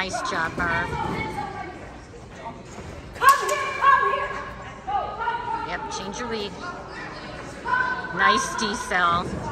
Nice job, Merv. Yep, change your lead. Nice decel.